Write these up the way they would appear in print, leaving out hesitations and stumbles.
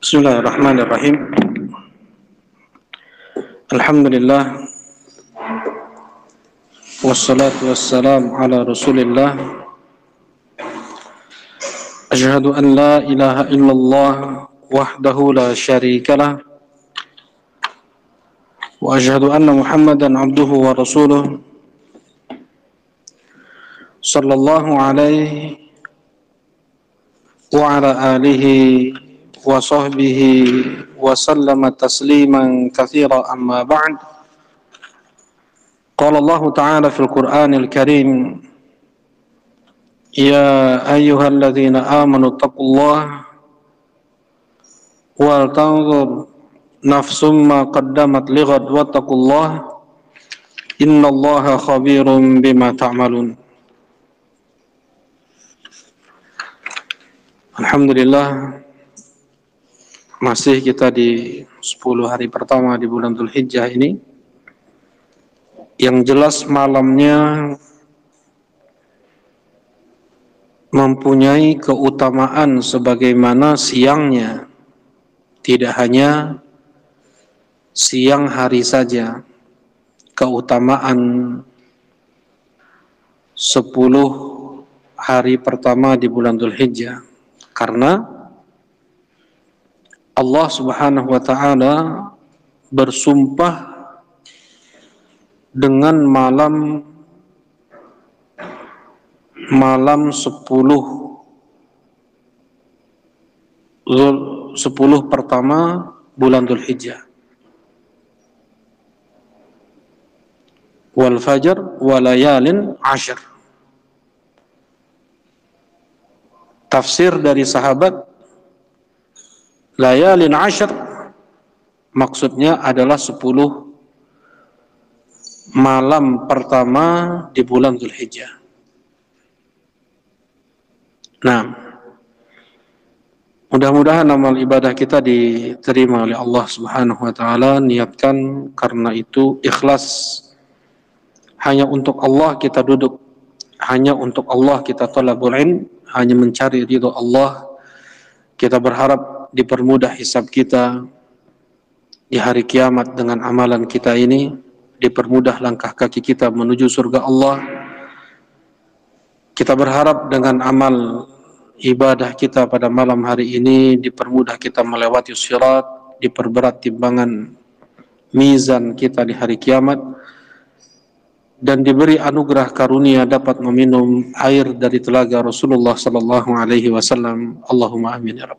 Bismillahirrahmanirrahim. Alhamdulillah wassalatu wassalamu ala Rasulillah. Asyhadu an la ilaha illallah wahdahu la syarikalah wa asyhadu anna Muhammadan abduhu wa rasuluh sallallahu alaihi wa ala alihi wa sahbihi wa sallama tasliman katsira amma ba'd. Qala Allah Ta'ala fil Qur'anil Karim, ya ayyuhalladzina amanu taqullaha wal tanzur nafsum ma qaddamat lighad wattaqullaha innallaha khabirum bima ta'malun. Alhamdulillah, masih kita di 10 hari pertama di bulan Dzulhijjah ini, yang jelas malamnya mempunyai keutamaan sebagaimana siangnya. Tidak hanya siang hari saja, keutamaan 10 hari pertama di bulan Dzulhijjah, karena Allah Subhanahu wa Ta'ala bersumpah dengan malam 10 pertama bulan Dzulhijjah. Wal fajr wa layalin 'ashr. Tafsir dari sahabat, layalin 'ashr maksudnya adalah 10 malam pertama di bulan Dzulhijjah. Nah, mudah-mudahan amal ibadah kita diterima oleh Allah Subhanahu wa Ta'ala. Niatkan karena itu ikhlas. Hanya untuk Allah kita duduk, hanya untuk Allah kita thalabul ilm, hanya mencari ridho Allah. Kita berharap dipermudah hisab kita di hari kiamat dengan amalan kita ini, dipermudah langkah kaki kita menuju surga Allah. Kita berharap dengan amal ibadah kita pada malam hari ini dipermudah kita melewati sirat, diperberat timbangan mizan kita di hari kiamat, dan diberi anugerah karunia dapat meminum air dari telaga Rasulullah sallallahu alaihi wasallam. Allahumma amin ya rabb.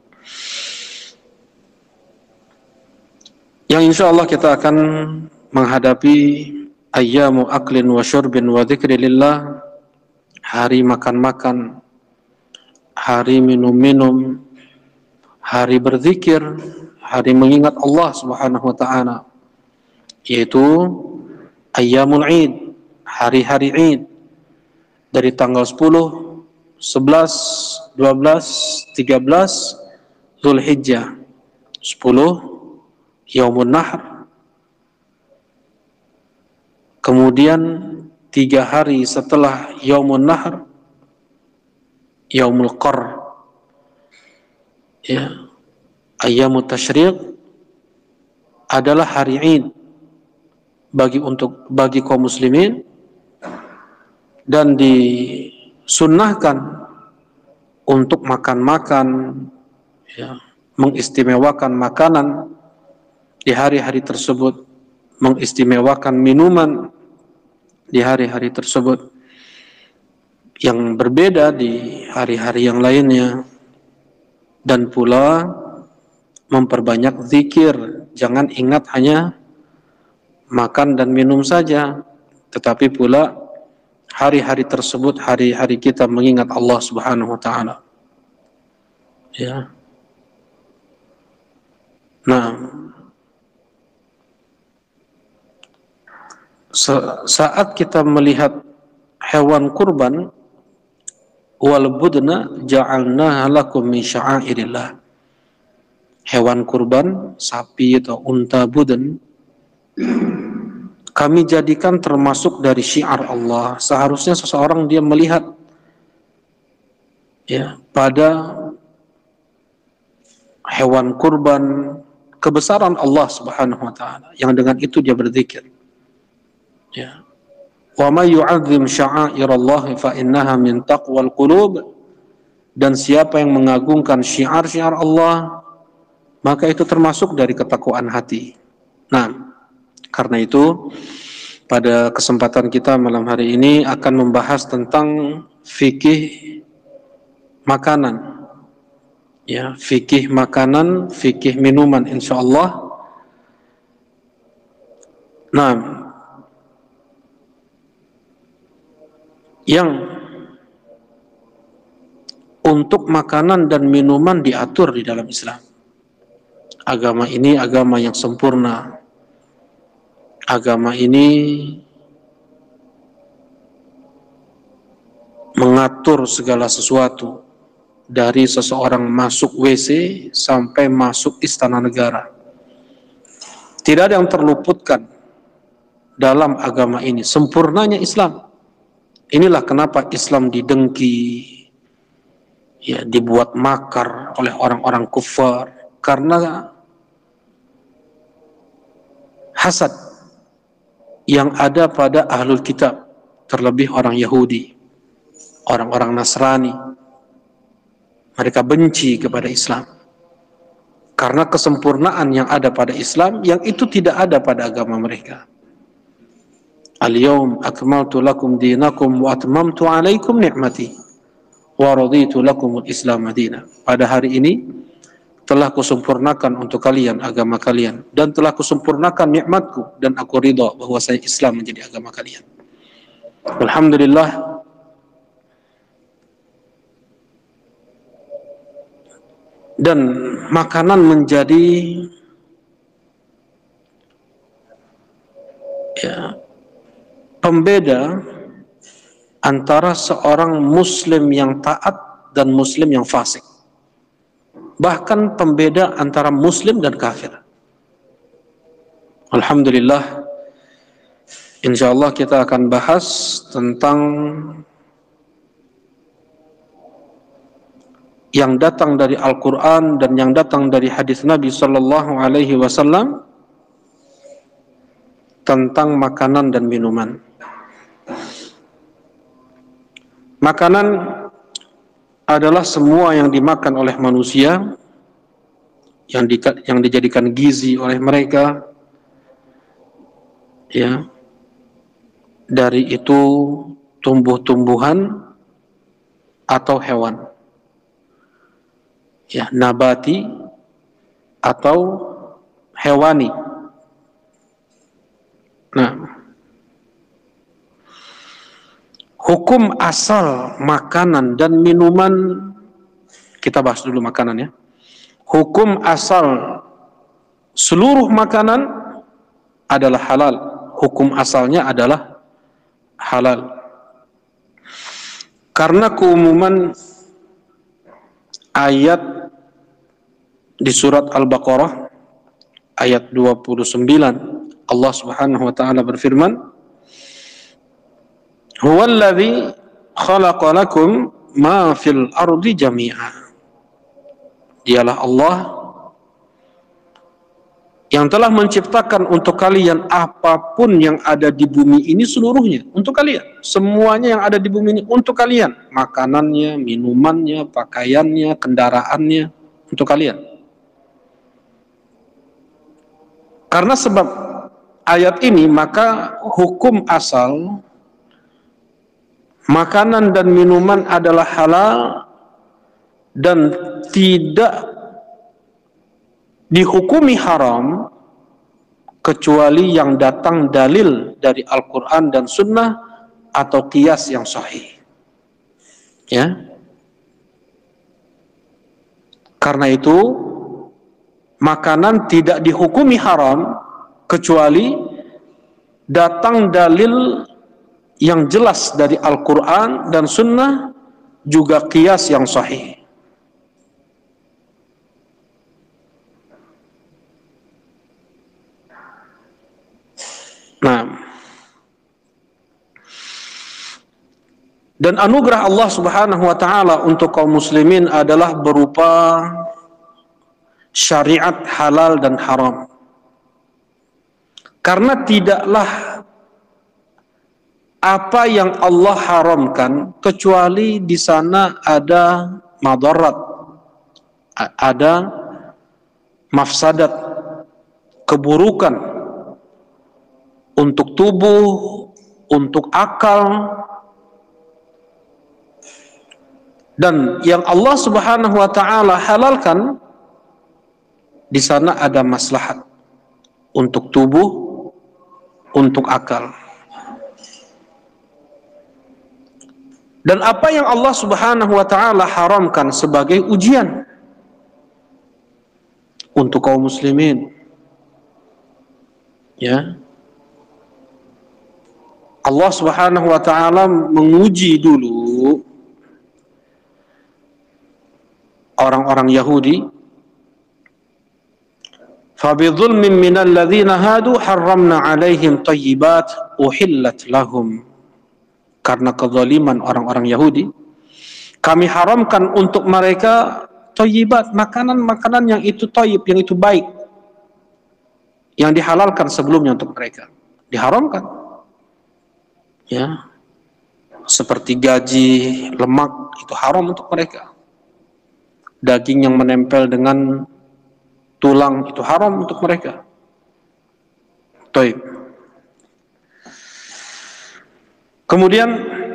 Yang insyaallah kita akan menghadapi ayyamu aklin wa syurbin wa dzikri lillah, hari makan-makan, hari minum-minum, hari berzikir, hari mengingat Allah Subhanahu wa Ta'ala, yaitu ayyamul Id, hari-hari Id, dari tanggal 10, 11, 12, 13 Dzulhijjah. 10 Yaumun Nahr, kemudian 3 hari setelah Yaumun Nahr, Yaumul Qarr, ya, Ayyamut Tasyriq adalah hari Id bagi kaum muslimin, dan disunnahkan untuk makan-makan, ya, mengistimewakan makanan di hari-hari tersebut, mengistimewakan minuman di hari-hari tersebut, yang berbeda di hari-hari yang lainnya, dan pula memperbanyak zikir. Jangan ingat hanya makan dan minum saja, tetapi pula hari-hari tersebut hari-hari kita mengingat Allah Subhanahu wa Ta'ala, ya. Nah, saat kita melihat hewan kurban, wal budna ja'alnaha lakum min sya'airillah, hewan kurban, sapi atau unta budn, kami jadikan termasuk dari syiar Allah. Seharusnya seseorang dia melihat, ya, pada hewan kurban, kebesaran Allah Subhanahu wa taala yang dengan itu dia berzikir. Ya. Wa may yu'azzim sya'airallahi fa innaha min taqwal qulub, dan siapa yang mengagungkan syiar-syiar Allah maka itu termasuk dari ketakwaan hati. Nah, karena itu pada kesempatan kita malam hari ini akan membahas tentang fikih makanan. Ya, fikih makanan, fikih minuman insyaallah. Nah, yang untuk makanan dan minuman diatur di dalam Islam. Agama ini agama yang sempurna. Agama ini mengatur segala sesuatu, dari seseorang masuk WC sampai masuk istana negara. Tidak ada yang terluputkan dalam agama ini. Sempurnanya Islam. Inilah kenapa Islam didengki, ya, dibuat makar oleh orang-orang kufar karena hasad yang ada pada ahlul kitab, terlebih orang Yahudi, orang-orang Nasrani. Mereka benci kepada Islam karena kesempurnaan yang ada pada Islam yang itu tidak ada pada agama mereka. Al-yawm akmaltu lakum dinakum wa atmamtu alaikum ni'mati wa raditu lakumul Islam madina. Pada hari ini telah kusempurnakan untuk kalian agama kalian, dan telah kusempurnakan nikmatku, dan aku ridha bahwasanya Islam menjadi agama kalian. Alhamdulillah, dan makanan menjadi pembeda antara seorang muslim yang taat dan muslim yang fasik. Bahkan pembeda antara muslim dan kafir. Alhamdulillah, insyaallah kita akan bahas tentang yang datang dari Al-Quran dan yang datang dari hadis Nabi Sallallahu Alaihi Wasallam tentang makanan dan minuman. Makanan adalah semua yang dimakan oleh manusia, yang dijadikan gizi oleh mereka, ya, dari itu tumbuh-tumbuhan atau hewan, ya, nabati atau hewani. Nah, hukum asal makanan dan minuman, kita bahas dulu makanan, ya. Hukum asal seluruh makanan adalah halal. Hukum asalnya adalah halal. Karena keumuman ayat di surat Al-Baqarah ayat 29, Allah Subhanahu wa taala berfirman, "Huwallazi khalaqa lakum ma fil ardi jami'a." Dialah Allah yang telah menciptakan untuk kalian apapun yang ada di bumi ini seluruhnya, untuk kalian. Semuanya yang ada di bumi ini untuk kalian. Makanannya, minumannya, pakaiannya, kendaraannya, untuk kalian. Karena sebab ayat ini, maka hukum asal makanan dan minuman adalah halal dan tidak dihukumi haram kecuali yang datang dalil dari Al-Quran dan Sunnah atau qiyas yang sahih. Ya. Karena itu makanan tidak dihukumi haram kecuali datang dalil yang jelas dari Al-Quran dan Sunnah, juga qiyas yang sahih. Nah, dan anugerah Allah Subhanahu wa taala untuk kaum muslimin adalah berupa syariat halal dan haram. Karena tidaklah apa yang Allah haramkan kecuali di sana ada madarat, ada mafsadat, keburukan untuk tubuh, untuk akal. Dan yang Allah Subhanahu wa taala halalkan di sana ada maslahat untuk tubuh, untuk akal. Dan apa yang Allah Subhanahu wa taala haramkan sebagai ujian untuk kaum muslimin, ya, Allah Subhanahu wa taala menguji dulu orang-orang Yahudi. Fabidhulmin minal ladzina hadu harramna 'alaihim thayyibat uhillat lahum. Karena kezaliman orang-orang Yahudi, kami haramkan untuk mereka thayyibat, makanan-makanan yang itu thayyib, yang itu baik, yang dihalalkan sebelumnya untuk mereka, diharamkan. Ya, seperti gaji, lemak, itu haram untuk mereka. Daging yang menempel dengan tulang itu haram untuk mereka. Taib. Kemudian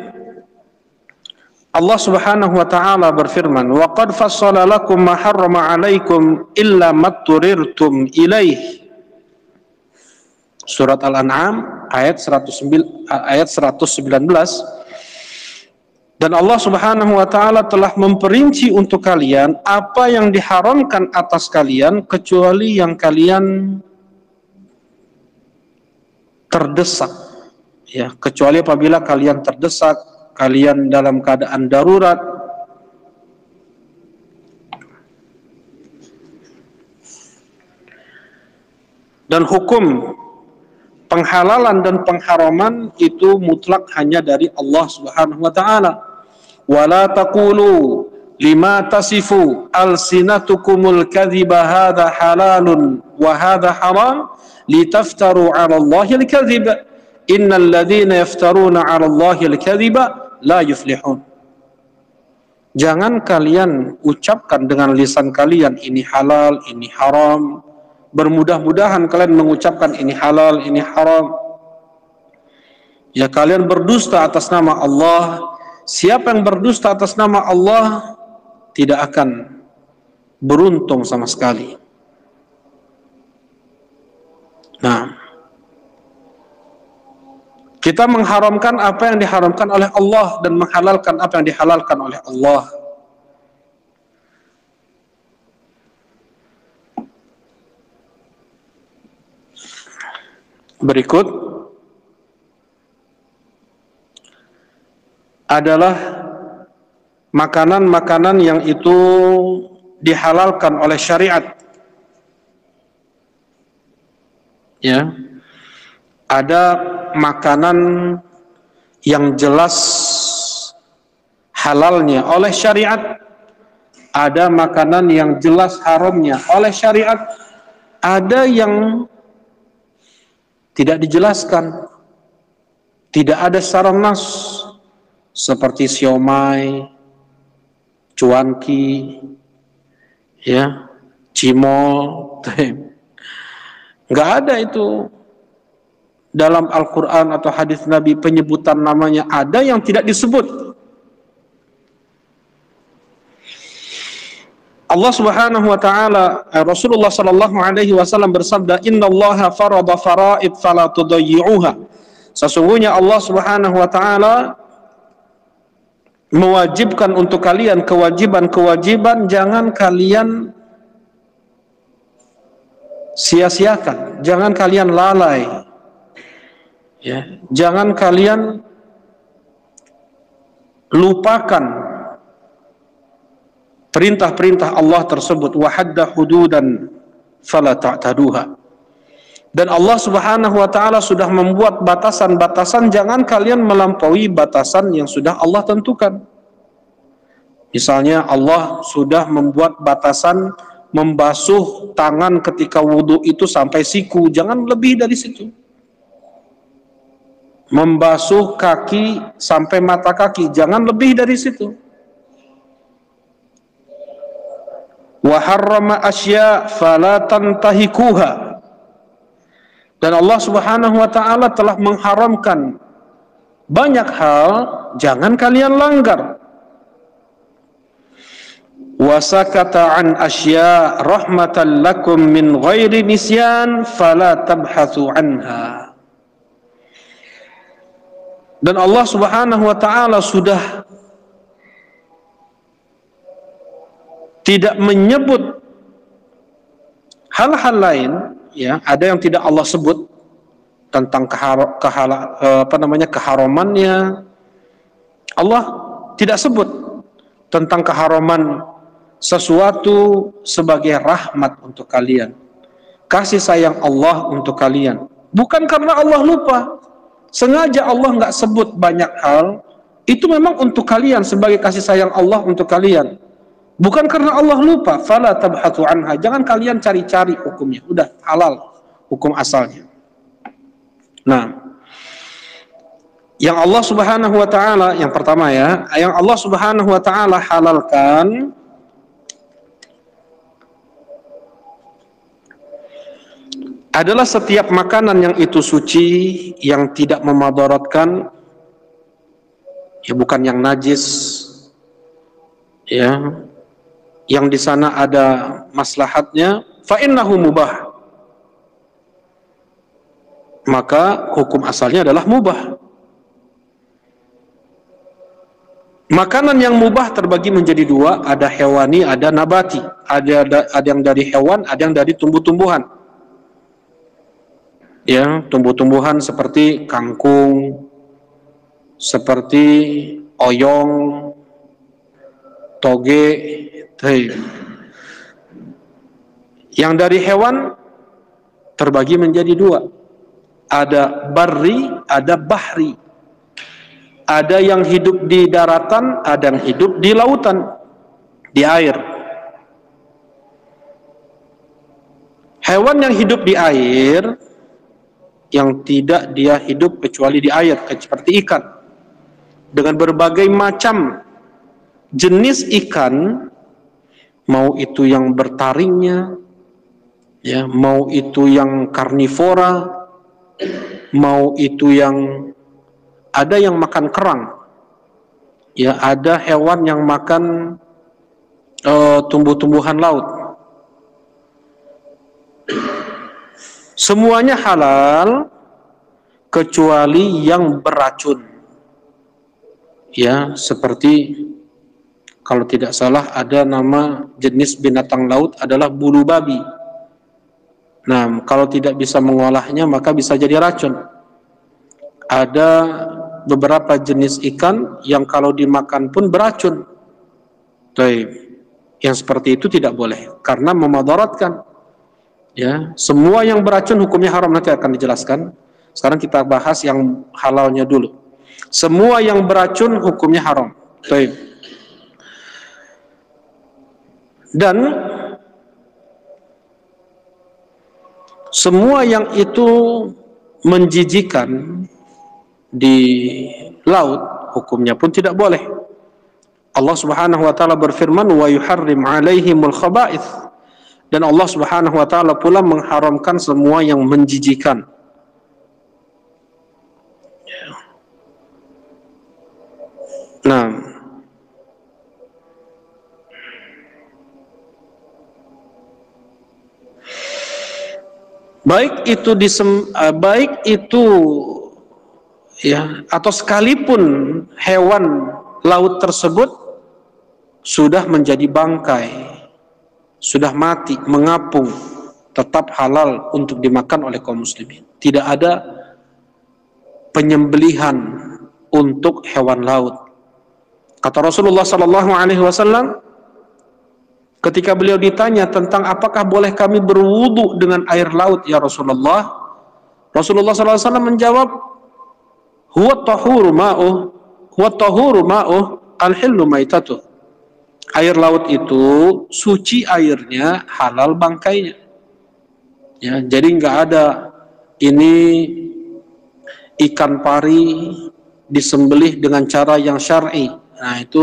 Allah Subhanahu wa taala berfirman, "Wa qad fassala lakum ma harrama 'alaikum illa ma turirtum ilaih." Surat Al-An'am ayat 119. Dan Allah Subhanahu wa taala telah memperinci untuk kalian apa yang diharamkan atas kalian kecuali yang kalian terdesak. Ya, kecuali apabila kalian terdesak, kalian dalam keadaan darurat. Dan hukum penghalalan dan pengharaman itu mutlak hanya dari Allah Subhanahu wa taala. Wala taqulu lima tasifu alsinatukumul kadhiba hadha halalun wa hadha haram litaftaru 'ala Allahi al-kadhiba innal ladzina yaftaruna 'ala Allahi al-kadhiba la yuflihun. Jangan kalian ucapkan dengan lisan kalian ini halal, ini haram. Bermudah-mudahan kalian mengucapkan ini halal, ini haram. Ya, kalian berdusta atas nama Allah. Siapa yang berdusta atas nama Allah tidak akan beruntung sama sekali. Nah, kita mengharamkan apa yang diharamkan oleh Allah dan menghalalkan apa yang dihalalkan oleh Allah. Berikut adalah makanan-makanan yang itu dihalalkan oleh syariat. Ya, ada makanan yang jelas halalnya oleh syariat, ada makanan yang jelas haramnya oleh syariat, ada yang tidak dijelaskan, tidak ada secara nas, seperti siomay, cuanki, ya, cimol, nggak ada itu dalam Al-Quran atau hadis Nabi penyebutan namanya. Ada yang tidak disebut. Allah Subhanahu wa taala, Rasulullah sallallahu alaihi wasallam bersabda, "Innallaha farada faraid fala tudayyi'uha." Sesungguhnya Allah Subhanahu wa taala mewajibkan untuk kalian kewajiban-kewajiban, jangan kalian sia-siakan, jangan kalian lalai. Ya, jangan kalian lupakan perintah-perintah Allah tersebut. Wa hadda hududan fala ta'taduha. Dan Allah Subhanahu wa taala sudah membuat batasan-batasan, jangan kalian melampaui batasan yang sudah Allah tentukan. Misalnya Allah sudah membuat batasan membasuh tangan ketika wudhu itu sampai siku, jangan lebih dari situ. Membasuh kaki sampai mata kaki, jangan lebih dari situ. Wa harrama asya fala tantahikuha. Dan Allah Subhanahu wa taala telah mengharamkan banyak hal, jangan kalian langgar. Wa sakata an asya rahmatan lakum min ghairi nisyan fala tabhatsu anha. Dan Allah Subhanahu wa taala sudah tidak menyebut hal-hal lain, ya, ada yang tidak Allah sebut tentang keharamannya. Allah tidak sebut tentang keharaman sesuatu sebagai rahmat untuk kalian, kasih sayang Allah untuk kalian. Bukan karena Allah lupa, sengaja Allah nggak sebut banyak hal, itu memang untuk kalian sebagai kasih sayang Allah untuk kalian. Bukan karena Allah lupa, fala tabhatsu anha, jangan kalian cari-cari hukumnya, udah halal hukum asalnya. Nah, yang Allah Subhanahu wa taala, yang pertama ya, yang Allah Subhanahu wa taala halalkan adalah setiap makanan yang itu suci, yang tidak memadaratkan, ya bukan yang najis, ya, yang di sana ada maslahatnya, fa innahu mubah, maka hukum asalnya adalah mubah. Makanan yang mubah terbagi menjadi dua, ada hewani, ada nabati. Ada yang dari hewan, ada yang dari tumbuh-tumbuhan. Ya, tumbuh-tumbuhan seperti kangkung, seperti oyong, toge. Yang dari hewan terbagi menjadi dua, ada barri, ada bahri. Ada yang hidup di daratan, ada yang hidup di lautan, di air. Hewan yang hidup di air, yang tidak dia hidup kecuali di air, seperti ikan, dengan berbagai macam jenis ikan, mau itu yang bertaringnya, ya, mau itu yang karnivora, mau itu yang ada yang makan kerang, ya, ada hewan yang makan tumbuh-tumbuhan laut. Semuanya halal kecuali yang beracun, ya, seperti kalau tidak salah ada nama jenis binatang laut adalah bulu babi. Nah, kalau tidak bisa mengolahnya maka bisa jadi racun. Ada beberapa jenis ikan yang kalau dimakan pun beracun. Yang seperti itu tidak boleh karena memadaratkan. Ya, semua yang beracun hukumnya haram, nanti akan dijelaskan. Sekarang kita bahas yang halalnya dulu. Semua yang beracun hukumnya haram. Dan semua yang itu menjijikan di laut hukumnya pun tidak boleh. Allah Subhanahu wa taala berfirman, wa yuharrim 'alaihimul khaba'ith, dan Allah Subhanahu wa taala pula mengharamkan semua yang menjijikan. Nah, baik itu ya, atau sekalipun hewan laut tersebut sudah menjadi bangkai, sudah mati, mengapung, tetap halal untuk dimakan oleh kaum muslimin. Tidak ada penyembelihan untuk hewan laut. Kata Rasulullah sallallahu alaihi wasallam ketika beliau ditanya tentang apakah boleh kami berwudu dengan air laut ya Rasulullah, Rasulullah sallallahu alaihi wasallam menjawab, huwa tahuru ma'uh, huwa tahuru ma'uh, al-hillu maitatuh. Air laut itu suci airnya, halal bangkainya. Ya, jadi nggak ada ini ikan pari disembelih dengan cara yang syar'i. Nah, itu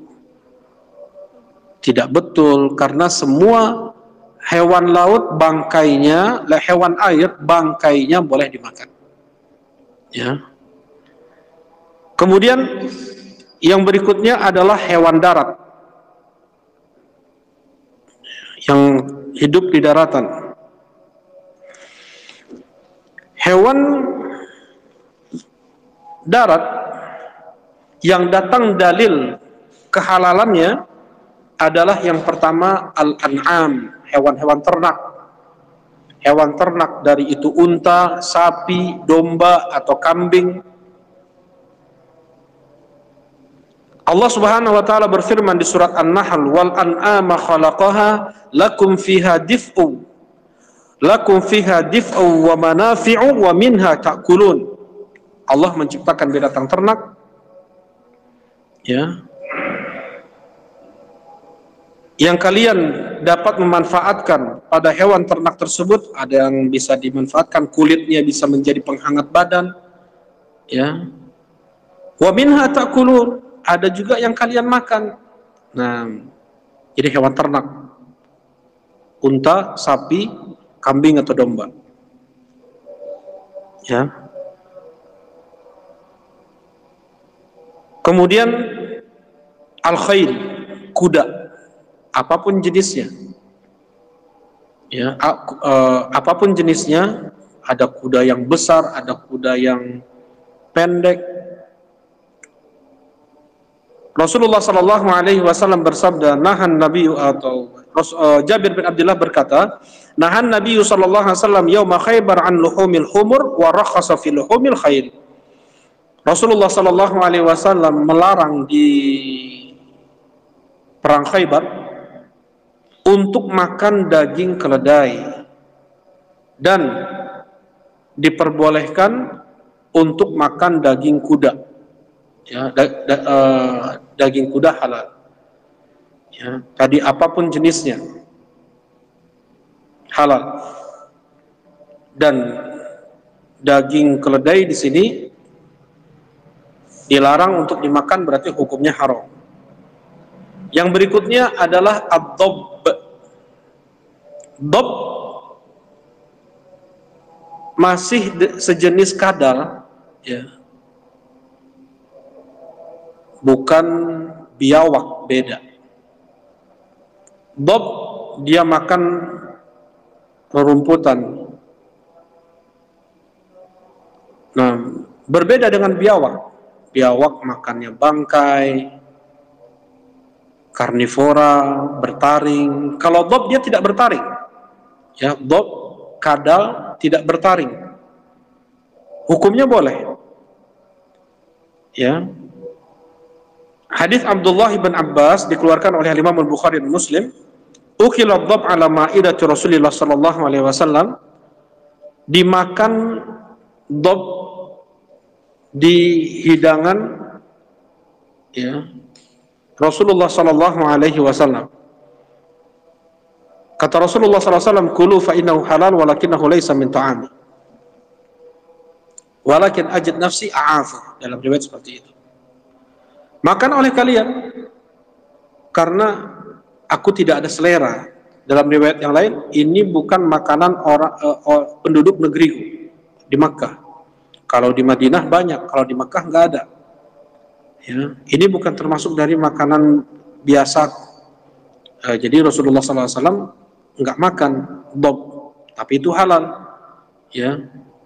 tidak betul karena semua hewan laut bangkainya, hewan air bangkainya boleh dimakan. Ya. Kemudian yang berikutnya adalah hewan darat yang hidup di daratan. Hewan darat yang datang dalil kehalalannya adalah yang pertama al-an'am, hewan-hewan ternak. Hewan ternak dari itu unta, sapi, domba atau kambing. Allah Subhanahu wa taala berfirman di surat An-Nahl, wal an'ama khalaqaha lakum fiha dif'u wa manafi'u wa minha ta'kulun. Allah menciptakan binatang ternak, ya, yang kalian dapat memanfaatkan pada hewan ternak tersebut. Ada yang bisa dimanfaatkan kulitnya, bisa menjadi penghangat badan, ya. Wa minha ta'kulun, ada juga yang kalian makan. Nah, jadi hewan ternak, unta, sapi, kambing atau domba, ya. Kemudian al-khail, kuda, apapun jenisnya, ya, apapun jenisnya. Ada kuda yang besar, ada kuda yang pendek. Rasulullah Shallallahu Alaihi Wasallam bersabda, nahan Nabi, atau Jabir bin Abdullah berkata, nahan Nabi Shallallahu Alaihi Wasallam yauma Khaybar an luhumil humur wa rakhasa fi luhumil khail. Rasulullah Shallallahu Alaihi Wasallam melarang di perang Khaybar untuk makan daging keledai dan diperbolehkan untuk makan daging kuda. Ya, daging kuda halal. Ya, tadi apapun jenisnya halal. Dan daging keledai di sini dilarang untuk dimakan, berarti hukumnya haram. Yang berikutnya adalah ad-dob. Dob masih sejenis kadal, ya, bukan biawak, beda. Dob dia makan rerumputan. Nah, berbeda dengan biawak. Biawak makannya bangkai, karnivora, bertaring. Kalau dob dia tidak bertaring. Ya, dob, kadal tidak bertaring. Hukumnya boleh. Ya. Hadis Abdullah bin Abbas dikeluarkan oleh Imam Al-Bukhari dan Muslim. Ukila ad-dab ala ma'idati Rasulullah sallallahu alaihi wasallam. Dimakan dob di hidangan, ya, Rasulullah sallallahu alaihi wasallam. Kata Rasulullah sallallahu alaihi wasallam, kulu fa innahu halal walakinahu laysa min ta'ami. Walakin ajid nafsi a'afu. Dalam riwayat seperti itu. Makan oleh kalian karena aku tidak ada selera. Dalam riwayat yang lain, ini bukan makanan orang penduduk negeriku di Makkah. Kalau di Madinah banyak, kalau di Makkah nggak ada. Ya, ini bukan termasuk dari makanan biasa. Jadi Rasulullah SAW nggak makan dob, tapi itu halal. Ya,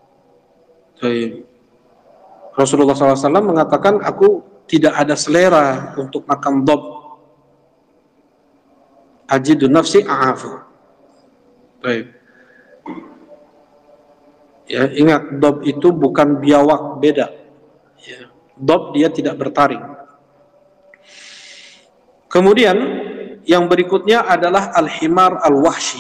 Rasulullah SAW mengatakan, aku tidak ada selera untuk makan dob. Ajidu nafsi a'afu. Baik. Ya, ingat, dob itu bukan biawak, beda. Ya, dob dia tidak bertaring. Kemudian yang berikutnya adalah al-himar al-wahshi,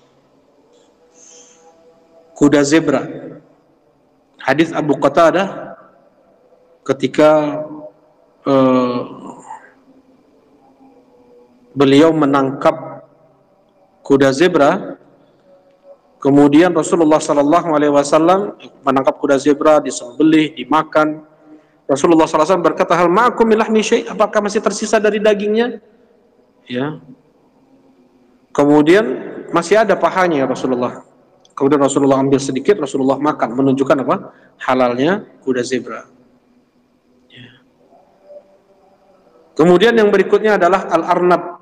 kuda zebra. Hadis Abu Qatadah ketika beliau menangkap kuda zebra. Kemudian Rasulullah Sallallahu Alaihi Wasallam menangkap kuda zebra, disembelih, dimakan. Rasulullah Sallallahu Alaihi Wasallam berkata, hal ma'akum min lahmi syai', apakah masih tersisa dari dagingnya? Ya. Kemudian masih ada pahanya ya Rasulullah. Kemudian Rasulullah ambil sedikit, Rasulullah makan, menunjukkan apa? Halalnya kuda zebra. Ya. Kemudian yang berikutnya adalah al-arnab,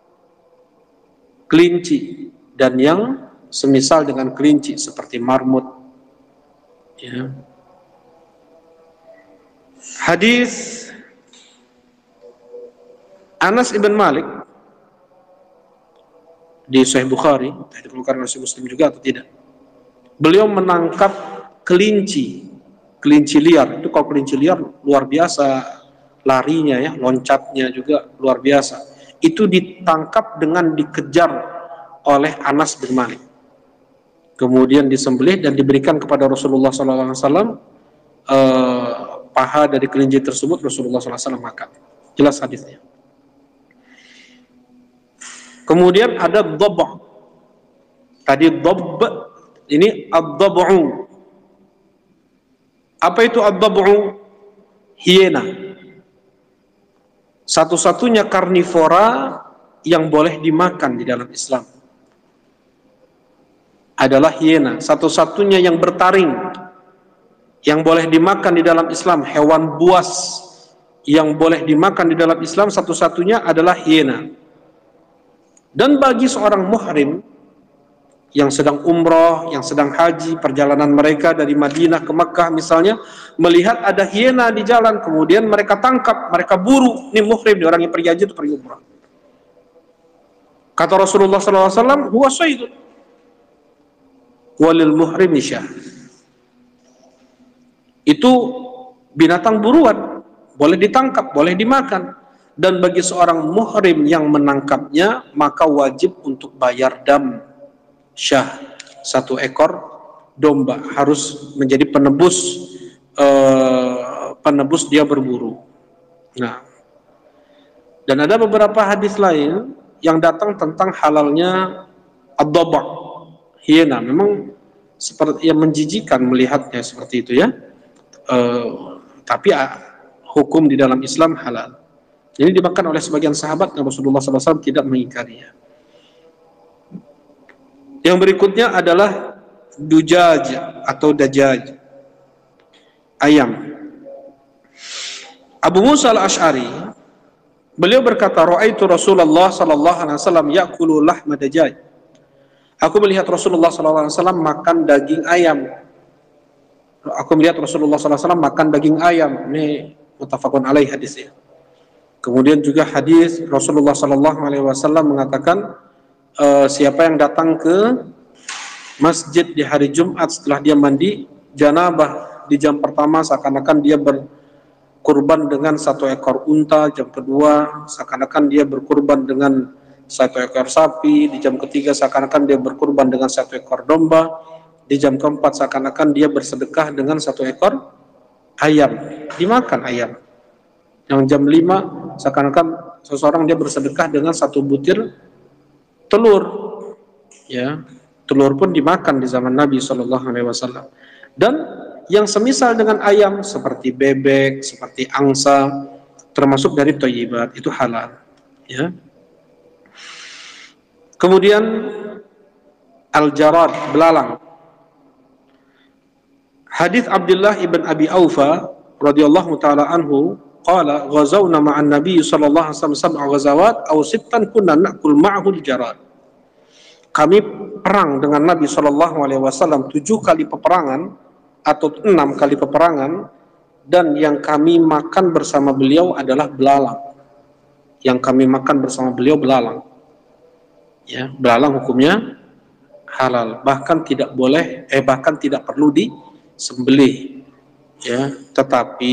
kelinci, dan yang semisal dengan kelinci seperti marmut. Ya. Hadis Anas ibn Malik di Sahih Bukhari, dikeluarkan oleh Muslim juga atau tidak? Beliau menangkap kelinci liar. Itu kalau kelinci liar luar biasa larinya ya, loncatnya juga luar biasa. Itu ditangkap dengan dikejar oleh Anas bin Malik. Kemudian disembelih dan diberikan kepada Rasulullah SAW. Paha dari kelinci tersebut Rasulullah SAW makan. Jelas hadisnya. Kemudian ada dhab'. Tadi dhab', ini ad-dhab'u. Apa itu ad-dhab'u? Hiena. Satu-satunya karnivora yang boleh dimakan di dalam Islam adalah hiena. Satu-satunya yang bertaring yang boleh dimakan di dalam Islam, hewan buas yang boleh dimakan di dalam Islam satu-satunya adalah hiena. Dan bagi seorang muhrim yang sedang umroh, yang sedang haji, perjalanan mereka dari Madinah ke Makkah misalnya, melihat ada hiena di jalan, kemudian mereka tangkap, mereka buru. Ini muhrim, orang yang pergi haji itu pergi umroh. Kata Rasulullah SAW, huwa saydun walil muhrim syah. Itu binatang buruan, boleh ditangkap, boleh dimakan. Dan bagi seorang muhrim yang menangkapnya, maka wajib untuk bayar dam syah, 1 ekor domba, harus menjadi penebus dia berburu. Nah, dan ada beberapa hadis lain yang datang tentang halalnya ad-dhab', hiena. Memang seperti yang menjijikan melihatnya seperti itu ya. Tapi hukum di dalam Islam halal. Ini dimakan oleh sebagian sahabat dan Rasulullah SAW tidak mengingkarinya. Yang berikutnya adalah dujaj atau dajaj, ayam. Abu Musa al-Ash'ari, beliau berkata, ra'aitu Rasulullah sallallahu alaihi wasallam ya'kulu lahma dajaj. Aku melihat Rasulullah sallallahu alaihi wasallam makan daging ayam. Aku melihat Rasulullah sallallahu alaihi wasallam makan daging ayam. Ini muttafaqun alaih hadisnya. Kemudian juga hadis Rasulullah sallallahu alaihi wasallam mengatakan, siapa yang datang ke masjid di hari Jumat setelah dia mandi janabah di jam pertama seakan-akan dia berkurban dengan 1 ekor unta, jam kedua seakan-akan dia berkurban dengan 1 ekor sapi, di jam ketiga seakan-akan dia berkurban dengan 1 ekor domba, di jam keempat seakan-akan dia bersedekah dengan 1 ekor ayam, dimakan ayam. Yang jam 5 seakan-akan seseorang dia bersedekah dengan 1 butir telur, ya, telur pun dimakan di zaman Nabi SAW. Dan yang semisal dengan ayam seperti bebek, seperti angsa, termasuk dari thayyibat, itu halal, ya. Kemudian al-jarad, belalang. Hadis Abdullah ibn Abi Aufa radhiyallahu taala anhu qala ghazawna ma'an nabiy sallallahu alaihi wasallam 7 ghazawat aw 6 kunna na'kul ma'ahu al-jarad. Kami perang dengan Nabi sallallahu alaihi wasallam 7 kali peperangan atau 6 kali peperangan, dan yang kami makan bersama beliau adalah belalang. Yang kami makan bersama beliau belalang. Ya, belalang hukumnya halal, bahkan tidak boleh bahkan tidak perlu disembelih, ya, tetapi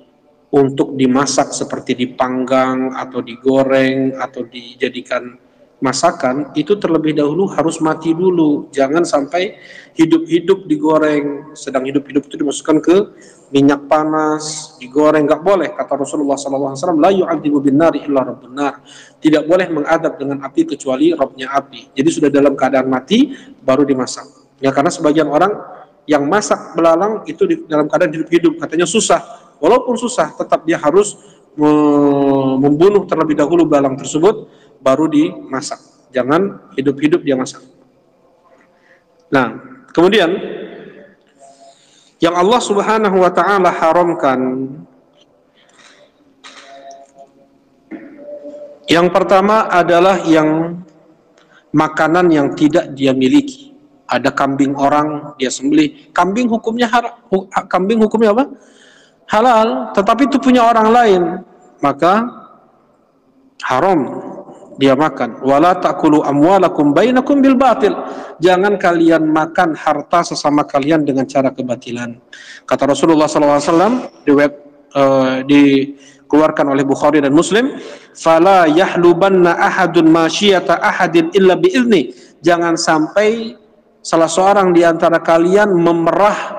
untuk dimasak seperti dipanggang atau digoreng atau dijadikan masakan itu terlebih dahulu harus mati dulu, jangan sampai hidup-hidup digoreng. Sedang hidup-hidup itu dimasukkan ke minyak panas, digoreng, nggak boleh. Kata Rasulullah SAW, la yu'adzibu bin nari illa rabbun nar, tidak boleh mengadab dengan api kecuali Rabbnya api. Jadi sudah dalam keadaan mati baru dimasak. Ya, karena sebagian orang yang masak belalang itu dalam keadaan hidup-hidup, katanya susah. Walaupun susah, tetap dia harus membunuh terlebih dahulu belalang tersebut, baru dimasak. Jangan hidup-hidup dia masak. Nah, kemudian yang Allah Subhanahu wa taala haramkan, yang pertama adalah yang makanan yang tidak dia miliki. Ada kambing orang dia sembelih. Kambing hukumnya kambing hukumnya apa? Halal, tetapi itu punya orang lain, maka haram dia makan. Wala ta'kulu amwalakum bainakum bil batil. Jangan kalian makan harta sesama kalian dengan cara kebatilan. Kata Rasulullah SAW, dikeluarkan oleh Bukhari dan Muslim, fala yahlubanna ahadun masyiyata ahadin illa bi'izni. Jangan sampai salah seorang di antara kalian memerah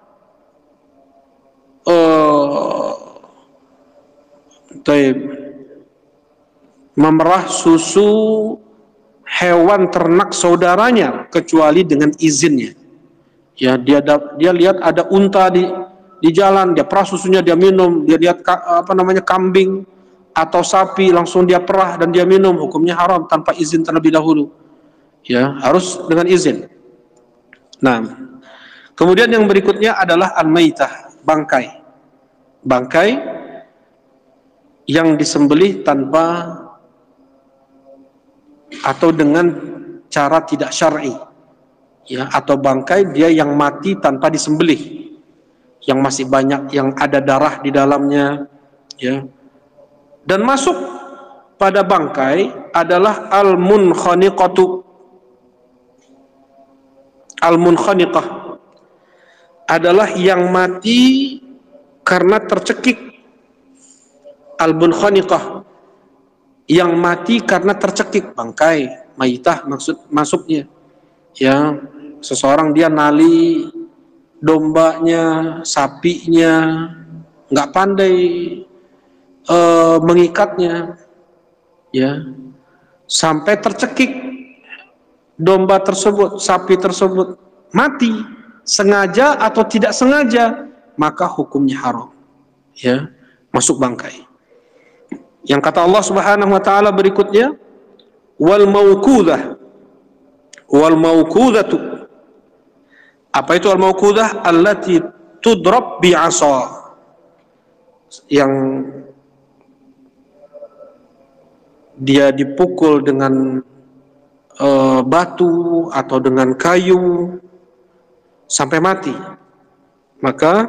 memerah susu hewan ternak saudaranya kecuali dengan izinnya. Ya, dia lihat ada unta di jalan, dia perah susunya, dia minum. Dia lihat kambing atau sapi, langsung dia perah dan dia minum, hukumnya haram tanpa izin terlebih dahulu. Ya, harus dengan izin. Nah, kemudian yang berikutnya adalah al-maitah, bangkai. Bangkai yang disembelih tanpa atau dengan cara tidak syar'i, ya, atau bangkai dia yang mati tanpa disembelih, yang masih banyak, yang ada darah di dalamnya, ya. Dan masuk pada bangkai adalah al-munkhaniqatu. Al-munkhaniqah adalah yang mati karena tercekik. Al-munkhaniqah yang mati karena tercekik, bangkai maitah masuknya. Ya, seseorang dia nali dombanya, sapinya, nggak pandai mengikatnya, ya, sampai tercekik domba tersebut, sapi tersebut, mati sengaja atau tidak sengaja, maka hukumnya haram, ya, masuk bangkai. Yang kata Allah Subhanahu wa taala berikutnya, wal mauqudah. Wal mauqudatu. Apa itu al mauqudah? Allati tudrab bi'asa. Yang dia dipukul dengan batu atau dengan kayu sampai mati, maka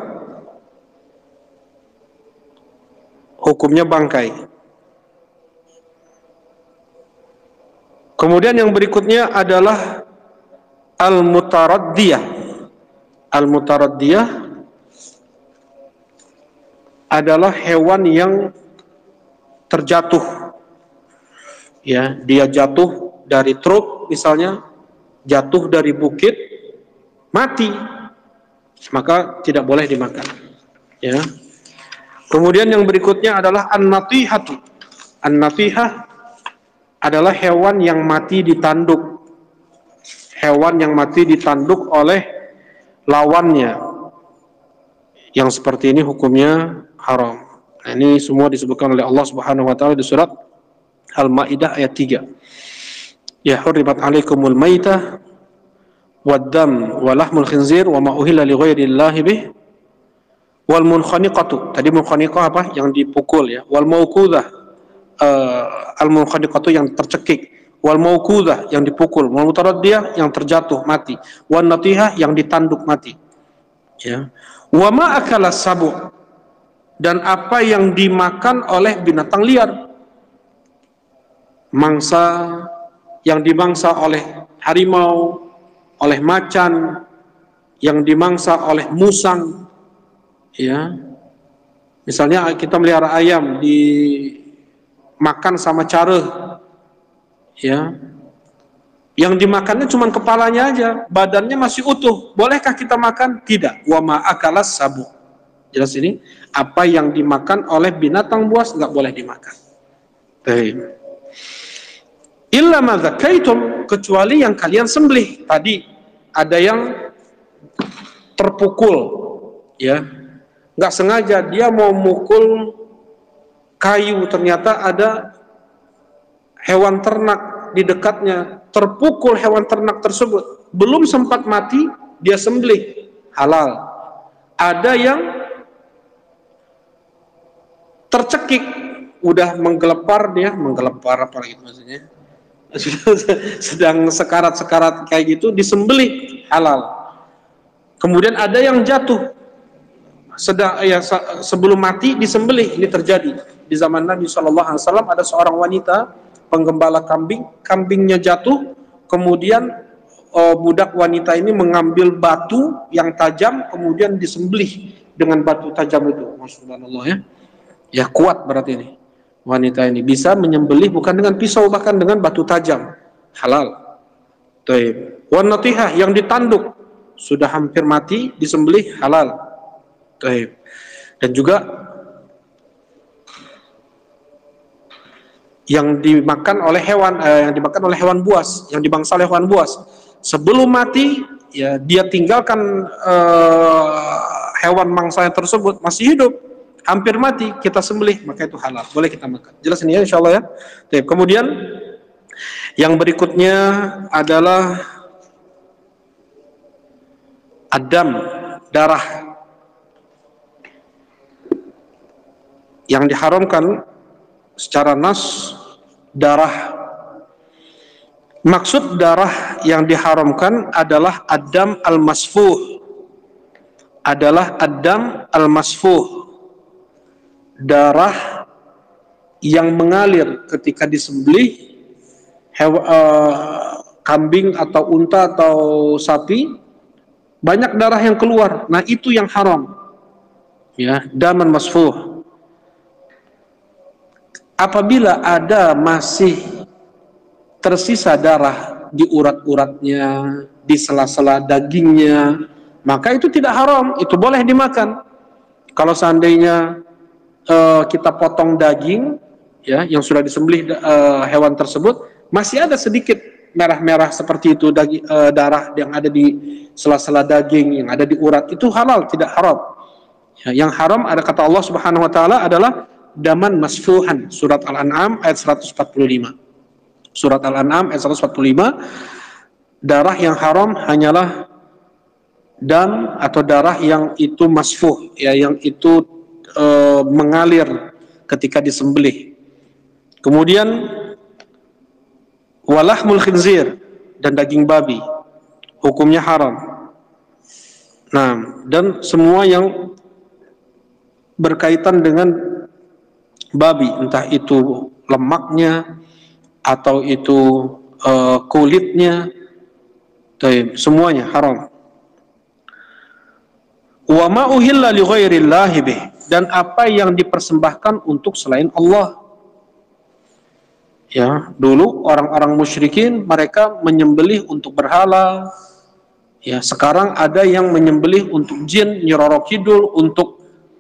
hukumnya bangkai. Kemudian yang berikutnya adalah al-mutaraddiyah. Al-mutaraddiyah adalah hewan yang terjatuh. Ya, dia jatuh dari truk misalnya, jatuh dari bukit, mati, maka tidak boleh dimakan. Ya. Kemudian yang berikutnya adalah an-natihatu. An-natihah adalah hewan yang mati ditanduk. Hewan yang mati ditanduk oleh lawannya. Yang seperti ini hukumnya haram. Nah, ini semua disebutkan oleh Allah Subhanahu wa taala di surat Al-Maidah ayat 3. Ya hurrimat alaikumul maitah wad-dam wa lahmul khinzir wa ma uhilla li ghairillahi bih wal munkhaniqatu. Tadi munkhaniqah apa? Yang dipukul, ya. Wal mauqudah, al-munkhaniqatu yang tercekik, wal mauqudah yang dipukul, wal mutaraddiyah yang terjatuh mati, wan natihah yang ditanduk mati. Ya. Wa ma akala sabu, dan apa yang dimakan oleh binatang liar. Mangsa yang dimangsa oleh harimau, oleh macan, yang dimangsa oleh musang, ya. Misalnya kita melihara ayam dimakan sama careuh, ya, Yang dimakannya cuma kepalanya aja, badannya masih utuh. Bolehkah kita makan? Tidak. Wa ma akalas sabu. Jelas ini, apa yang dimakan oleh binatang buas nggak boleh dimakan. Baik. Illa ma dzakaitum, kecuali yang kalian sembelih. Tadi ada yang terpukul, ya, nggak sengaja dia mau mukul kayu, ternyata ada hewan ternak di dekatnya, terpukul hewan ternak tersebut, belum sempat mati dia sembelih, halal. Ada yang tercekik, udah menggelepar, dia menggelepar apa gitu maksudnya, sedang sekarat-sekarat kayak gitu, disembelih, halal. Kemudian ada yang jatuh sedang sebelum mati disembelih. Ini terjadi di zaman Nabi SAW. Ada seorang wanita penggembala kambing, kambingnya jatuh, kemudian budak wanita ini mengambil batu yang tajam, kemudian disembelih dengan batu tajam itu. Masya Allah, ya. Ya, kuat berarti ini. Wanita ini bisa menyembelih bukan dengan pisau, bahkan dengan batu tajam, halal. Taib. Wanatihah, yang ditanduk sudah hampir mati disembelih, halal. Taib. Dan juga yang dimakan oleh hewan buas, yang dibangsa oleh hewan buas, sebelum mati ya dia tinggalkan hewan mangsanya tersebut, masih hidup, hampir mati, kita sembelih, maka itu halal, boleh kita makan. Jelas ini ya, insyaallah ya. Taib. Kemudian yang berikutnya adalah adam, darah. Yang diharamkan secara nas, darah. Maksud darah yang diharamkan adalah adam al-masfuh. Adalah adam al-masfuh. Darah yang mengalir ketika disembelih kambing atau unta atau sapi, banyak darah yang keluar. Nah, itu yang haram. Ya, daman masfuh. Apabila ada masih tersisa darah di urat-uratnya, di sela-sela dagingnya, maka itu tidak haram, itu boleh dimakan. Kalau seandainya kita potong daging, ya, yang sudah disembelih hewan tersebut, masih ada sedikit merah-merah seperti itu darah yang ada di sela-sela daging, yang ada di urat, itu halal, tidak haram. Ya, yang haram ada kata Allah Subhanahu wa taala adalah daman masfuhan, surat Al-An'am ayat 145. Surat Al-An'am ayat 145, darah yang haram hanyalah dam atau darah yang itu masfuh, ya, yang itu mengalir ketika disembelih. Kemudian walahmul khinzir, dan daging babi, hukumnya haram. Nah, dan semua yang berkaitan dengan babi, entah itu lemaknya atau itu kulitnya, semuanya haram. Wa ma uhilla li ghairillahi bih, dan apa yang dipersembahkan untuk selain Allah. Ya, dulu orang-orang musyrikin mereka menyembelih untuk berhala. Ya, sekarang ada yang menyembelih untuk jin, Nyi Roro Kidul, untuk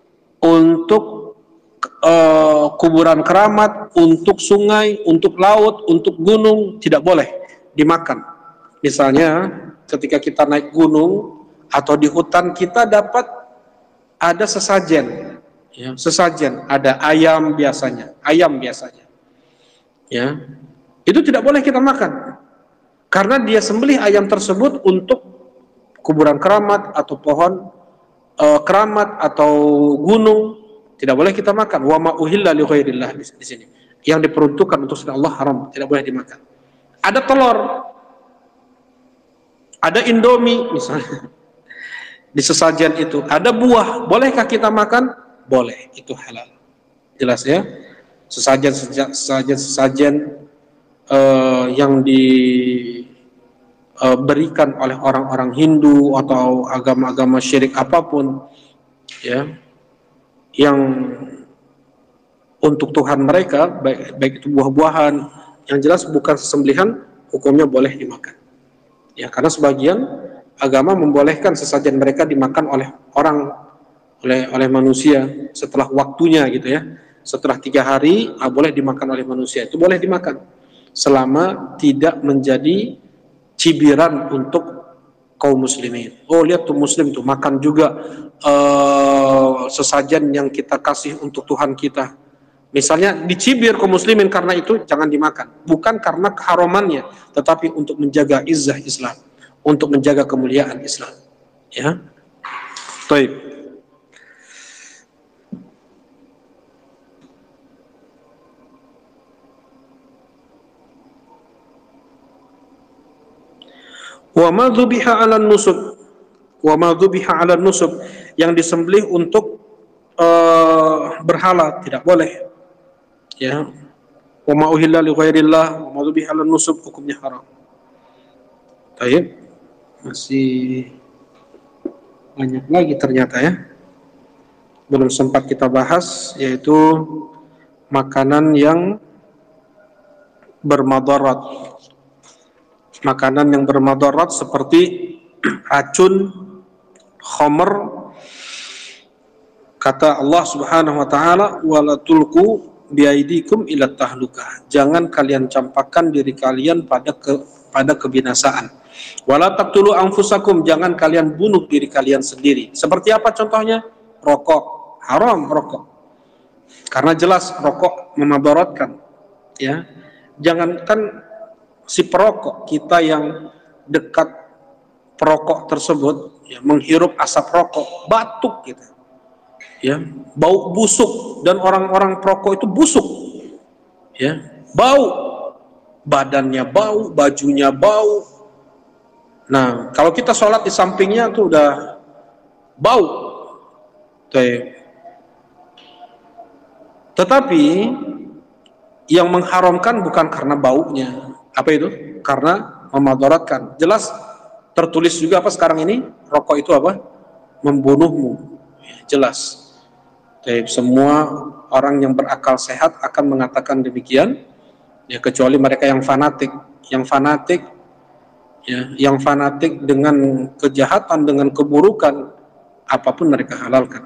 kuburan keramat, untuk sungai, untuk laut, untuk gunung, tidak boleh dimakan. Misalnya ketika kita naik gunung atau di hutan, kita dapat ada sesajen, ya, sesajen, ada ayam biasanya, ya, itu tidak boleh kita makan, karena dia sembelih ayam tersebut untuk kuburan keramat atau pohon keramat atau gunung, tidak boleh kita makan. Wa ma uhilla li ghairillah, di sini yang diperuntukkan untuk selain Allah haram, tidak boleh dimakan. Ada telur, ada Indomie misalnya di sesajen itu, ada buah, bolehkah kita makan? Boleh, itu halal. Jelas ya? Sesajen yang diberikan oleh orang-orang Hindu atau agama-agama syirik apapun, ya, yang untuk Tuhan mereka, baik itu buah-buahan, yang jelas bukan sesembelihan hukumnya boleh dimakan. Ya, karena sebagian agama membolehkan sesajen mereka dimakan oleh orang, oleh manusia setelah waktunya gitu ya. Setelah 3 hari boleh dimakan oleh manusia, itu boleh dimakan selama tidak menjadi cibiran untuk kaum muslimin. Oh, lihat tuh muslim tuh makan juga sesajen yang kita kasih untuk Tuhan kita. Misalnya dicibir kaum muslimin karena itu, jangan dimakan. Bukan karena keharamannya, tetapi untuk menjaga izzah Islam, untuk menjaga kemuliaan Islam. Ya. Baik. Wa ma dzubiha 'alan nusub, wa ma dzubiha 'alan nusub, yang disembelih untuk berhala tidak boleh. Ya. Wa ma uhilla li ghairillah wa ma dzubiha 'alan nusub, hukumnya haram. Baik. Masih banyak lagi ternyata ya. Belum sempat kita bahas, yaitu makanan yang bermadarat. Makanan yang bermadarat seperti racun, khamr. Kata Allah Subhanahu wa taala, wala tulqu biaidikum ila tahlukah. Jangan kalian campakkan diri kalian pada kebinasaan. Wala taqtulu anfusakum, jangan kalian bunuh diri kalian sendiri. Seperti apa contohnya? Rokok, haram rokok. Karena jelas rokok memadaratkan, ya. Jangankan si perokok, kita yang dekat perokok tersebut ya, menghirup asap rokok, batuk gitu. Ya, bau busuk, dan orang-orang perokok itu busuk. Ya, bau, badannya bau, bajunya bau. Nah, kalau kita sholat di sampingnya tuh udah bau. Tetapi yang mengharamkan bukan karena baunya. Apa itu? Karena memadaratkan. Jelas tertulis juga apa sekarang ini? Rokok itu apa? Membunuhmu. Jelas. Semua orang yang berakal sehat akan mengatakan demikian. Ya, kecuali mereka yang fanatik. Yang fanatik, ya, yang fanatik dengan kejahatan, dengan keburukan, apapun mereka halalkan.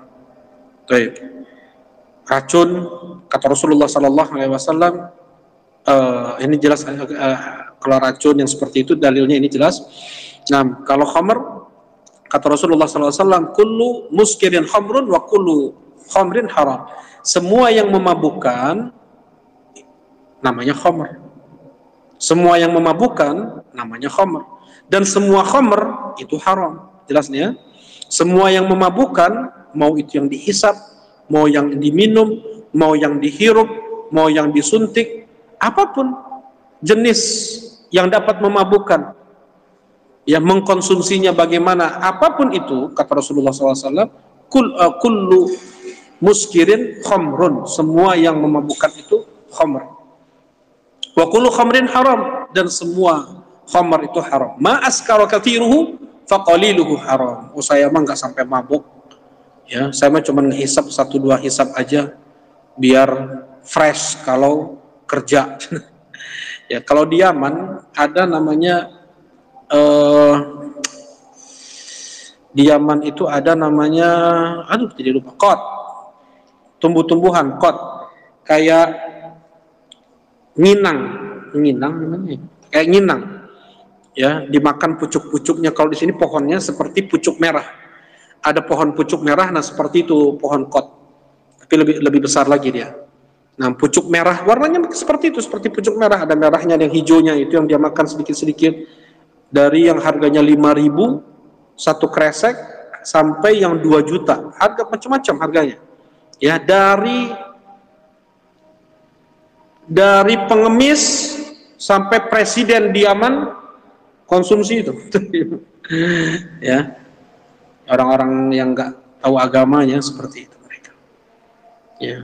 Racun, kata Rasulullah Sallallahu Alaihi Wasallam. Ini jelas kalau racun yang seperti itu dalilnya ini jelas. Nah, kalau khamr, kata Rasulullah SAW, kullu muskirin khamrun wa kullu khamrin haram. Semua yang memabukkan namanya khamr. Semua yang memabukkan namanya khamr. Dan semua khamr itu haram. Jelas nih ya. Semua yang memabukkan, mau itu yang dihisap, mau yang diminum, mau yang dihirup, mau yang disuntik, apapun jenis yang dapat memabukkan, ya, mengkonsumsinya bagaimana, apapun itu, kata Rasulullah SAW, kullu muskirin khamrun, semua yang memabukkan itu khamr. Wa kullu khamrin haram, dan semua khamr itu haram. Ma askara kathiruhu faqaliluhu haram. Oh, saya mah nggak sampai mabuk, ya, saya mah cuma ngehisap 1-2 hisap aja biar fresh kalau kerja. Ya, kalau di Yaman ada namanya di Yaman itu ada namanya, aduh jadi lupa, qad, tumbuh-tumbuhan qad, kayak nginang namanya, kayak nginang, ya, dimakan pucuk-pucuknya. Kalau di sini pohonnya seperti pucuk merah, ada pohon pucuk merah, nah seperti itu pohon qad, tapi lebih besar lagi dia. Nah, pucuk merah, warnanya seperti itu, seperti pucuk merah. Ada merahnya, ada yang hijaunya, itu yang dia makan sedikit-sedikit. Dari yang harganya 5.000, 1 kresek, sampai yang 2 juta. Harga macam-macam harganya. Ya, dari pengemis sampai presiden di Yaman konsumsi itu. Ya, orang-orang yang nggak tahu agamanya seperti itu mereka. Ya.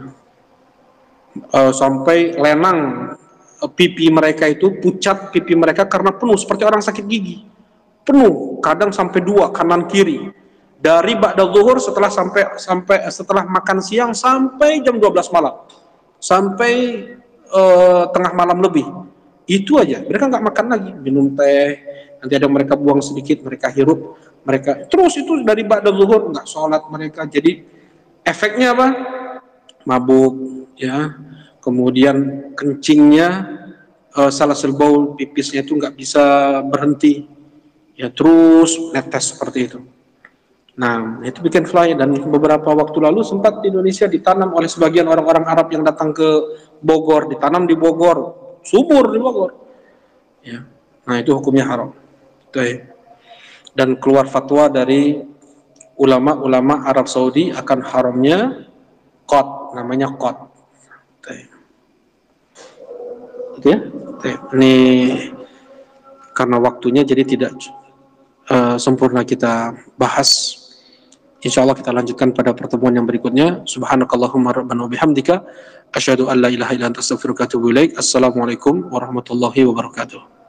Sampai lenang pipi mereka itu, pucat pipi mereka karena penuh, seperti orang sakit gigi, penuh, kadang sampai 2 kanan kiri, dari ba'da zuhur, setelah makan siang sampai jam 12 malam, sampai tengah malam lebih, Itu aja. Mereka nggak makan lagi, minum teh. Nanti ada mereka buang sedikit, mereka hirup, mereka terus itu dari ba'da zuhur nggak sholat mereka. Jadi efeknya apa? Mabuk, ya. Kemudian kencingnya, salasul baul, pipisnya itu nggak bisa berhenti, ya terus netes seperti itu. Nah, itu bikin fly, dan beberapa waktu lalu sempat di Indonesia ditanam oleh sebagian orang-orang Arab yang datang ke Bogor, ditanam di Bogor, subur di Bogor. Ya. Nah, itu hukumnya haram. Dan keluar fatwa dari ulama-ulama Arab Saudi akan haramnya qad, namanya qad. Itu ya. Ini karena waktunya jadi tidak sempurna kita bahas. Insyaallah kita lanjutkan pada pertemuan yang berikutnya. Subhanakallahumma rabbana wa bihamdika asyhadu an la ilaha illa anta astaghfiruka wa atubu ilaik. Assalamualaikum warahmatullahi wabarakatuh.